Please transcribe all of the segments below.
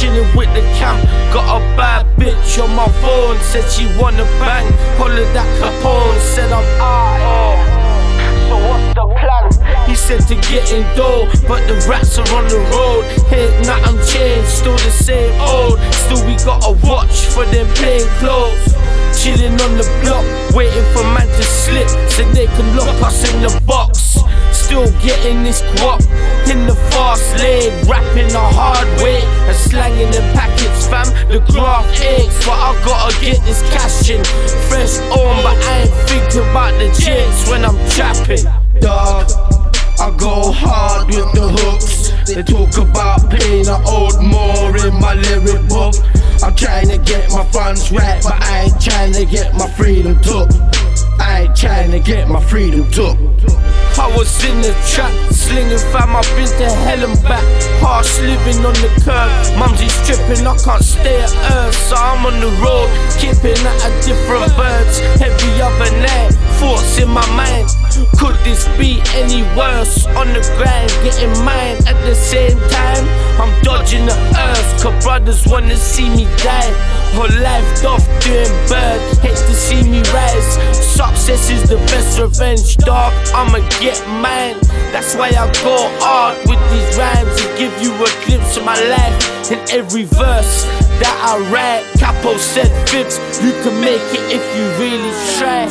chilling with the camp. Got a bad bitch on my phone, said she wanna bang. Hollered at Capone, said I'm out here. So what's the plan? He said to get in dough, but the rats are on the road. Ain't nothing changed, still the same old. Still we gotta watch for them plain clothes. Chilling on the block, waiting for man to slip, so they can lock us in the box. Still getting this guap in the fast lane, rapping the hard way and slanging the packets, fam. The graph aches, but I gotta get this cash in. Fresh on, but I ain't thinking about the jets when I'm trapping. Dog, I go hard with the hooks. They talk about pain, I hold more in my lyric book. I'm trying to get my funds right, but I ain't trying to get my freedom took. I ain't trying to get my freedom took. I was in the trap, slinging fam, I've been to hell and back. Harsh living on the curb, mumsy's tripping, I can't stay at Earth, so I'm on the road, keeping at a different birds. Every other night, thoughts in my mind, could this be any worse? On the grind, getting mine at the same time. I'm dodging the earth, cause brothers wanna see me die. Whole life off doing bird, hate to see me rise. Success is the best revenge, dog, I'ma get mine. That's why I go hard with these rhymes and give you a glimpse of my life in every verse that I write. Capo said Fibs, you can make it if you really try.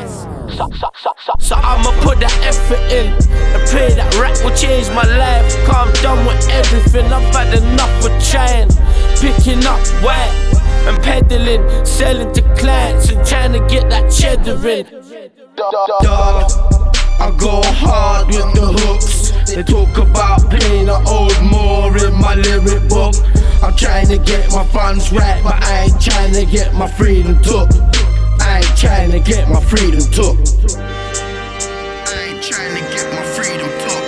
So I'ma put that effort in and pray that rap will change my life. Cause I'm done with everything, I've had enough of trying. Picking up white and peddling, selling to clients and trying to get that cheddar in. Dog, I go hard with the hooks. They talk about pain, I hold more in my lyric book. I'm trying to get my funds right, but I ain't trying to get my freedom took. I ain't trying to get my freedom took. I ain't trying to get my freedom took.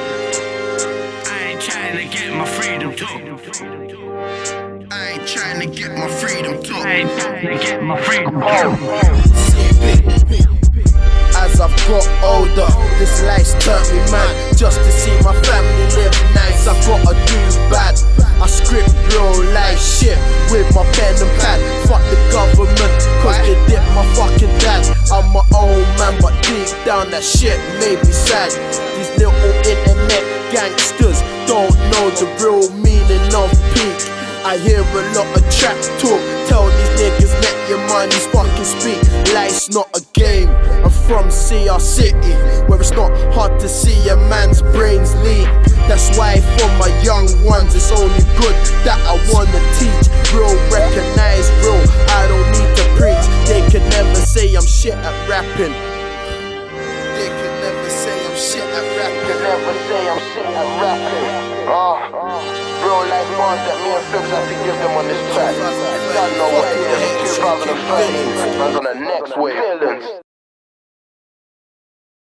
I ain't trying to get my freedom took. I ain't trying to get my freedom took. I ain't trying to get my freedom took. As I've got older, this life's turned me mad. Just to see my family live nice, I gotta do bad. I script real life shit with my pen and pad. Fuck the government, cause they did my fucking dad. I'm my own man, but deep down that shit made me sad. These little internet gangsters don't know the real meaning of peak. I hear a lot of trap talk, tell these niggas let your money's fucking speak. Life's not a game, I'm from CR City, where it's not hard to see a man's brains leak. That's why for my young ones it's only good that I wanna teach. Real, recognize real, I don't need to preach. They can never say I'm shit at rapping. They can never say I'm shit at rapping. They can never say I'm shit at rapping. Real life bars that me and Fibs have to give them on this track. Done no way, 2013, man's on the next wave.